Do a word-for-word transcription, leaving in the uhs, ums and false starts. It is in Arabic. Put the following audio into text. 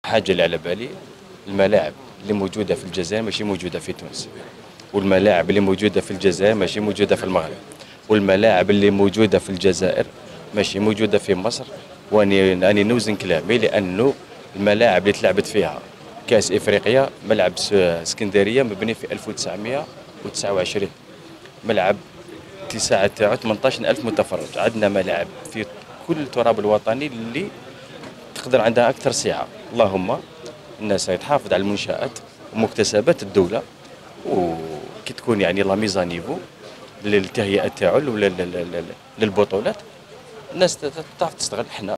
حاجه اللي على بالي الملاعب اللي موجوده في الجزائر ماشي موجوده في تونس، والملاعب اللي موجوده في الجزائر ماشي موجوده في المغرب، والملاعب اللي موجوده في الجزائر ماشي موجوده في مصر. واني اني نوزن كلامي لانه الملاعب اللي تلعبت فيها كاس افريقيا ملعب اسكندريه مبني في ألف وتسعمائة وتسعة وعشرين، ملعب اتساع تاعو ثمانية عشر ألف متفرج. عندنا ملاعب في كل التراب الوطني اللي تقدر عندها اكثر سعه. اللهم الناس تحافظ على المنشآت ومكتسبات الدوله، وكي تكون يعني لا ميزا نيفو للتهيئه تاعو للبطولات، الناس تعرف تستغل. حنا